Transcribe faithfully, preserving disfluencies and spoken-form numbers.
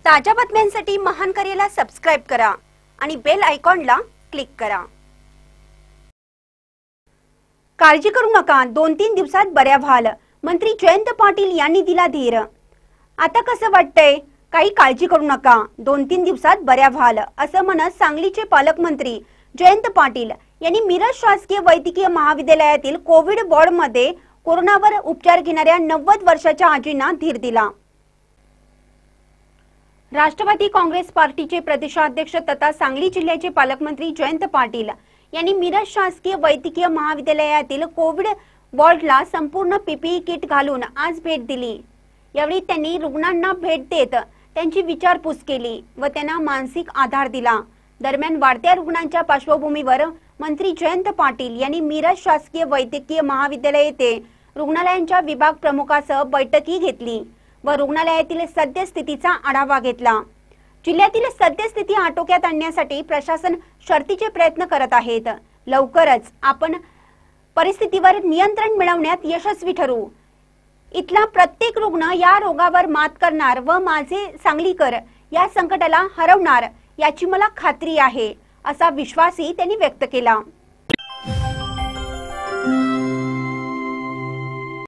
ताज्या बातम्यांसाठी महान करेला सबस्क्राइब करा आणि बेल आयकॉनला क्लिक करा। काळजी करू नका, दोन तीन दिवसात बऱ्या व्हाल, मंत्री जयंत पाटील यांनी दिला धीर। आता कसं वाटतंय? काही काळजी करू नका, दोन तीन दिवसात बऱ्या व्हाल असं म्हणत सांगलीचे पालकमंत्री जयंत पाटील यांनी मिरज शासकीय वैद्यकीय महाविद्यालयातील कोविड वॉर्डमध्ये कोरोनावर उपचार घेणाऱ्या नव्वद वर्षाच्या आजींना धीर दिला। राष्ट्रवादी काँग्रेस पार्टीचे प्रदेशाध्यक्ष तथा सांगली जिल्ह्याचे पालकमंत्री जयंत पाटील यांनी मिरज शासकीय वैद्यकीय महाविद्यालयातील कोविड वॉर्डला संपूर्ण पीपीई किट घालून आज भेट दिली। यावेळी त्यांनी रुग्णांना भेट देत त्यांची विचारपूस केली व त्यांना मानसिक आधार दिला। दरम्यान वाढत्या रुग्णांच्या पार्श्वभूमीवर मंत्री जयंत पाटील यांनी मिरज शासकीय वैद्यकीय महाविद्यालय येथे रुग्णालयांच्या विभाग प्रमुखासह बैठकी घेतली व रुग्णालयातील सद्यस्थितीचा आढावा घेतला। जिल्ह्यातील सद्यस्थिती आटोक्यात आणण्यासाठी प्रशासन शर्तीचे प्रयत्न करत आहेत। लवकरच आपण परिस्थितीवर नियंत्रण मिळवण्यात यशस्वी ठरू। इथला प्रत्येक रुग्ण या रोगावर मात करणार व माझे सांगलीकर या संकटाला हरवणार याची मला खात्री आहे, असा विश्वासही त्यांनी व्यक्त केला।